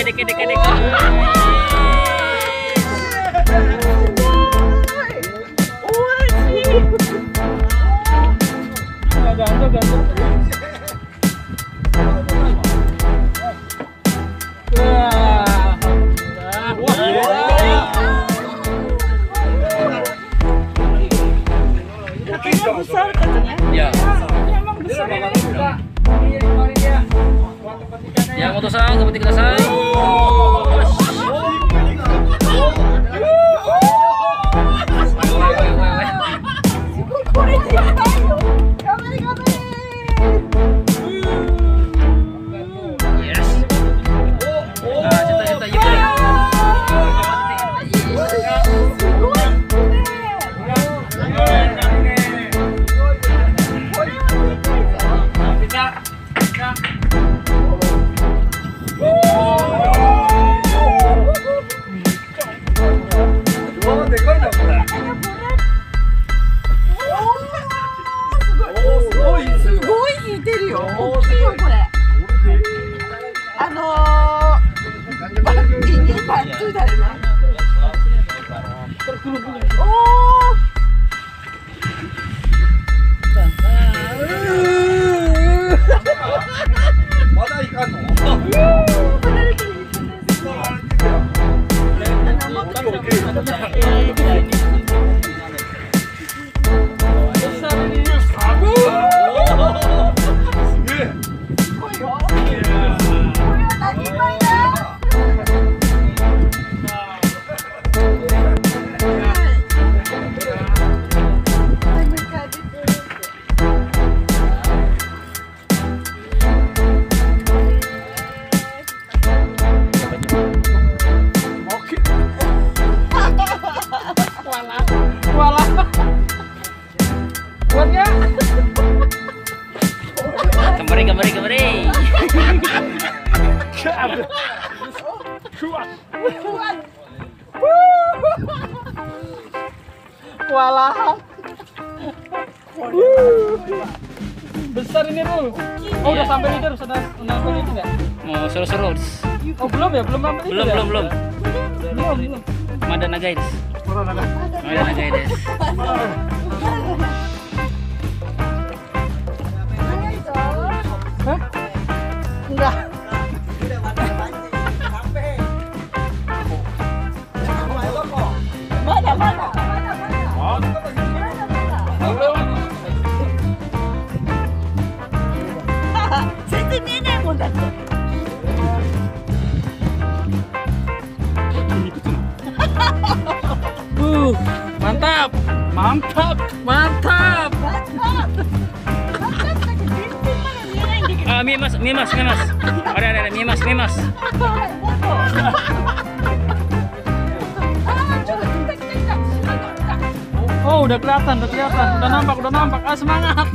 dek. Besar katanya. Ya. Emang besar ini. Yang untuk sang seperti kita say. Yes. Nah, cinta yuk. Kembali. Walah. Besar ini Rul. Oh udah sampai leader, sudah sampai itu nggak? Mau seru-seru. Oh belum ya, belum sampai itu ya? Belum. Belum. Madana guys. Madana guys. Hah? Enggak. Mana? Mantap. Mimas. Ada mimas. Oh udah kelihatan, udah nampak. Ah semangat.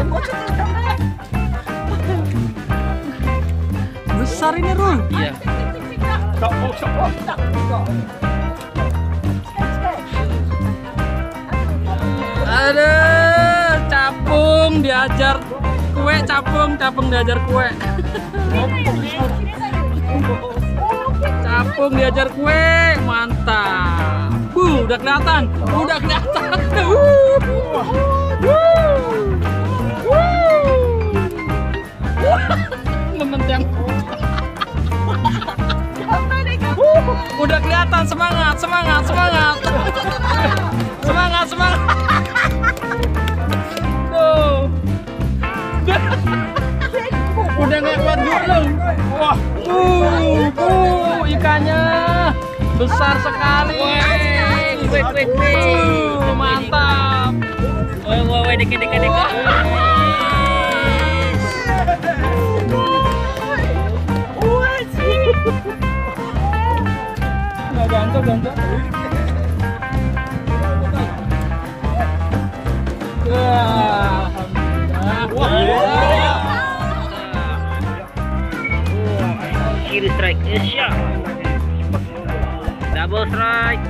Besar ini Rul. Iya. Aduh, capung diajar kue. Capung diajar kue, mantap. Udah kelihatan. Mementang. Udah kelihatan, semangat. Tuh. Udah nggak kuat gulung. Wah, ikannya besar sekali. Mantap. Woi, dek. Gantung. Kiri strike, shot. Double strike.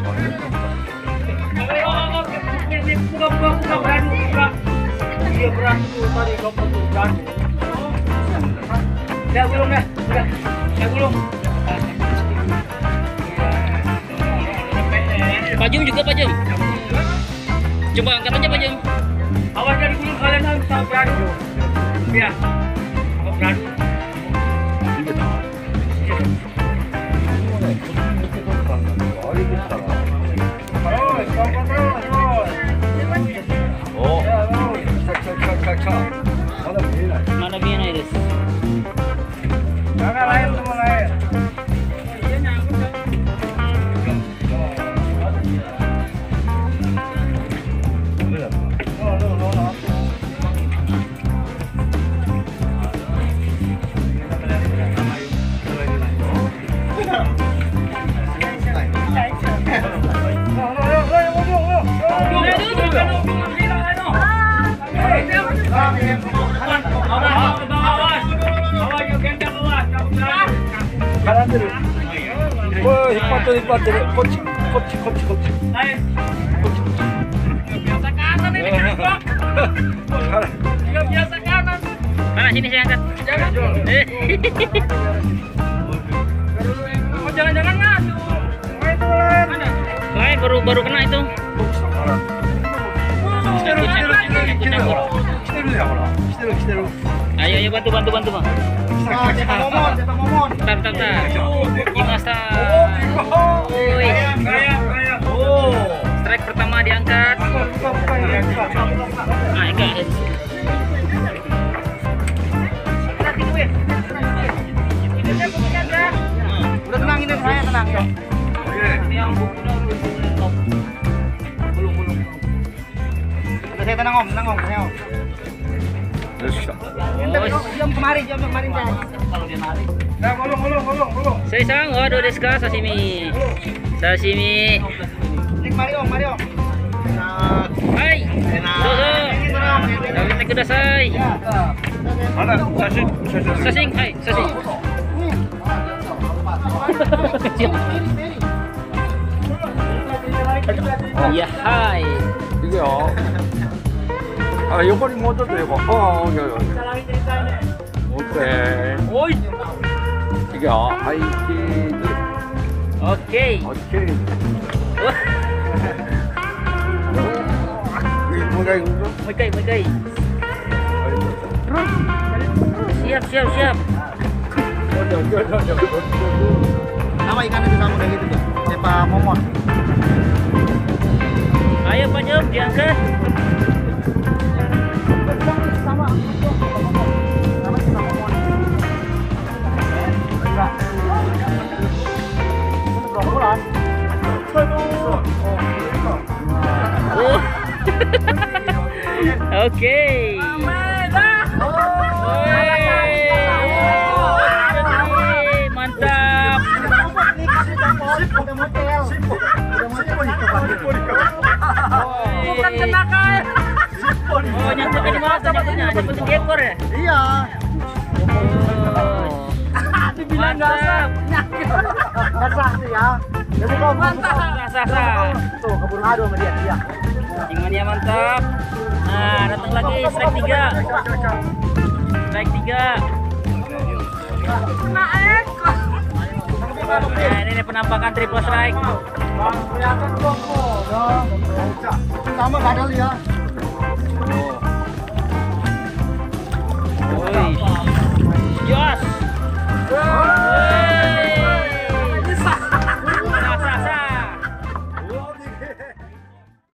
Buka. Iya, bro. yang itu tadi kau potong kan. Udah gulung dah. Udah gulung. Pak Jum juga Pak Jum. Coba angkat aja Pak Jum. Awas jadi gulung kalian harus tahu beradu. Ya. Mau beradu. Mana Biena itu? Jangan lain semua lain. Kanan dulu. Wah, hipat dulu. Koci. Biasa kanan ini kan, biasa kanan. Mana sini saya angkat. Jangan. Oh, jangan ngadu. Main lain. Lain baru kena itu. Ayo bantu Bang. Cetak momon. Bentar. Gimasta. Strike pertama diangkat. Nah, enggak. Udah tenang ini saya tenang ya. Udah saya tenang om. Saya om. Jom kemarin saya. Kalau dia lari. Nah, gulung. Seisang, waduh deska sashimi. Ini kemarin om. Nah, Hai. Dozo. Dapat kudasai. Mana? Sasing, hai, sasing. Iya, hai. 이게요. 요거는 먼저 되고. 오케이. Oi. 이게 아이티. Oke. 오케이. Wah, 뭐가 이거? megai. Siap. nama ikan itu sama kayak gitu tuh. Cepa momon. Ayo Pak Jom diangkat. Sama cepa momon. Bulan. Oh. Oke. Mantap. Bukan kenakan. Oh, nyangkutnya di mana nyangkutnya? Nyangkut di ekor ya? Iya. Dibilang mantap. Basah sih ya. Jadi kau Mantap. Sah. tuh keburu ngadu sama dia. Iya. Cingmania mantap. Nah, datang lagi strike 3. Strike 3. Kena ekor. Nah, ini penampakan triple strike. Bang, kelihatan kok. Sama kadal ya.